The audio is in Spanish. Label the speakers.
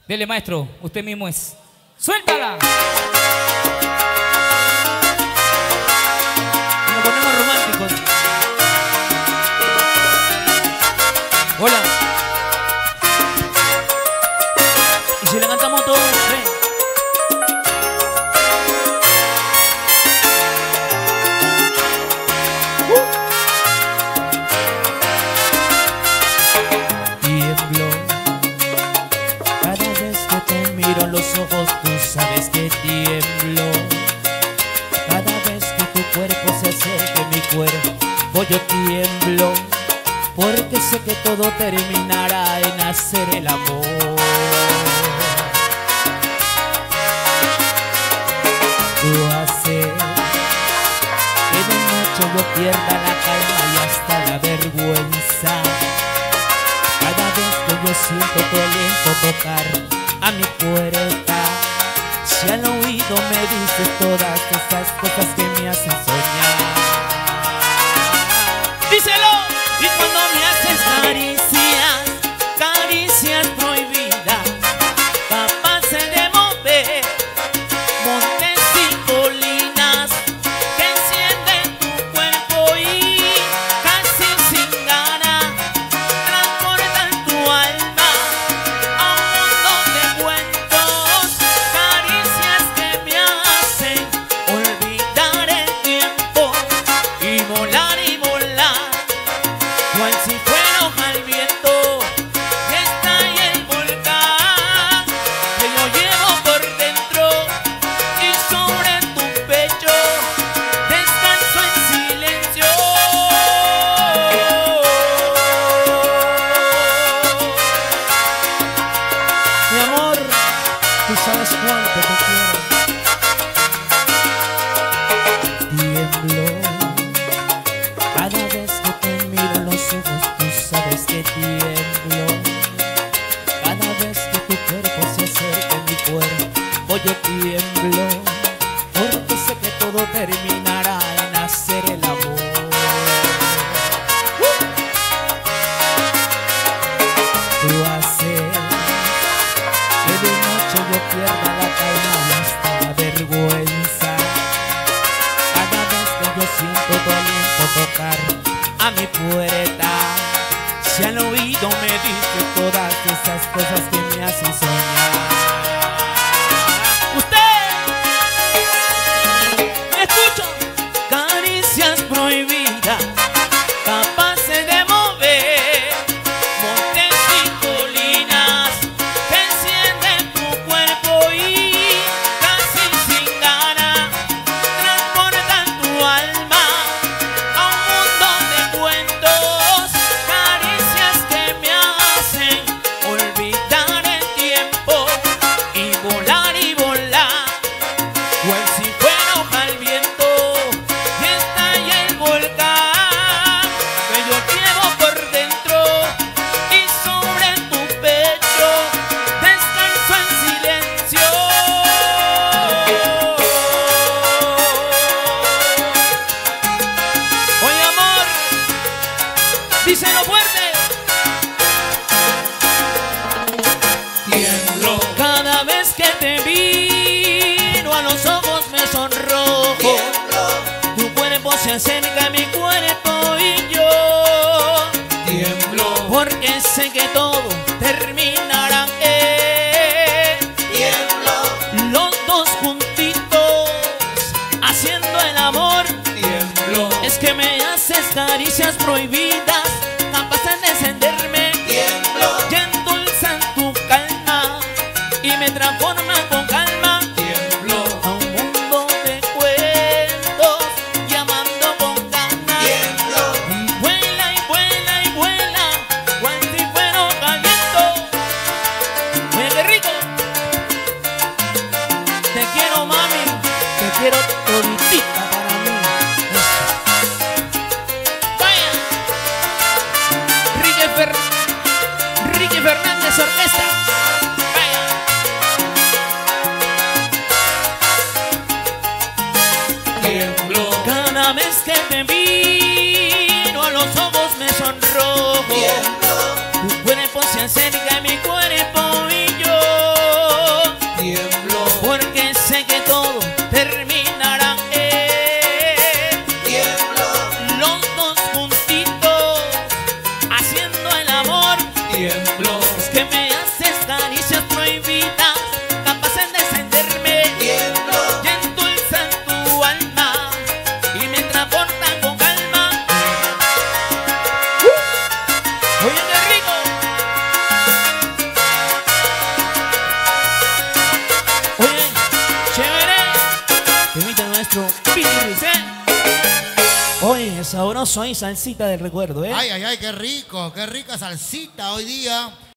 Speaker 1: Dele, maestro, usted mismo es. ¡Suéltala! Nos ponemos románticos. Hola. Y si la cantamos todos, ven.
Speaker 2: Tiemblo cada vez que te miro en los ojos, tú sabes que tiemblo. Cada vez que tu cuerpo se acerca a mi cuerpo, yo tiemblo, porque sé que todo terminará en hacer el amor. Tú haces que de noche yo pierda la calma y hasta la vergüenza. Cada vez que yo siento tu aliento tocar a mi puerta, si al oído me dices todas esas cosas que me hacen soñar.
Speaker 1: ¡Díselo!
Speaker 2: Y cuando me haces caricias, caricias prohibidas, capaces de mover montes y colinas, que encienden tu cuerpo y casi sin ganas transportan tu alma a un mundo de cuentos. Caricias que me hacen olvidar el tiempo y volar cual si fuera hoja al viento. Y está ahí el volcán que yo llevo por dentro, y sobre tu pecho descanso en silencio. Mi amor, tú sabes cuánto te quiero. Tiemblo cada vez que te miro en los ojos, tú sabes que tiemblo. Cada vez que tu cuerpo se acerca a mi cuerpo, yo tiemblo, porque sé que todo terminará en hacer el amor. Tú haces que de noche yo pierda la calma y hasta la vergüenza. Cada vez que yo siento tu aliento tocar a mi puerta, si al oído me dices todas esas cosas que me hacen soñar. ¡Usted! ¡Me escucho! Caricias prohibidas, capaces de mover montes y colinas, que encienden tu cuerpo y casi sin ganas transportan tu alma a un mundo de cuentos. Caricias que me hacen olvidar el tiempo y volar cual si fuera hoja al viento. Y está ahí el volcán que yo llevo por dentro, y sobre tu pecho descanso en silencio. Oye, amor, díselo fuerte. Tiemblo cada vez que te miro a los ojos, me sonrojo. Tu cuerpo se acerca a mi cuerpo y yo tiemblo, porque sé que todo terminará. Tiemblo, los dos juntitos haciendo el amor. Tiemblo, es que me haces caricias prohibidas, capaces de encenderme. Tiemblo, y endulzan tu calma y me transforman con calma. Tiemblo, a un mundo de cuentos, llamando con ganas. Tiemblo, y vuela y vuela y vuela, cual si fuera caliento. Oye, qué rico. Te quiero, mami, te quiero toditita para mí. Vaya, Ricky Fernández Orquesta. Vaya. Tiemblo cada vez que te miro a los ojos, me sonrojo. Tu cuerpo se acerca a mi cuerpo y yo tiemblo. Es que me haces caricias prohibidas, capaces de encenderme, tiemblo. Y endulzan tu alma y me transportan con calma. Oye, qué rico. Oye, chévere. Permite nuestro Billy, ¿eh? Oye, sabroso y salsita del recuerdo, ¿eh?
Speaker 3: Ay, ay, ay, qué rico, qué rica salsita hoy día.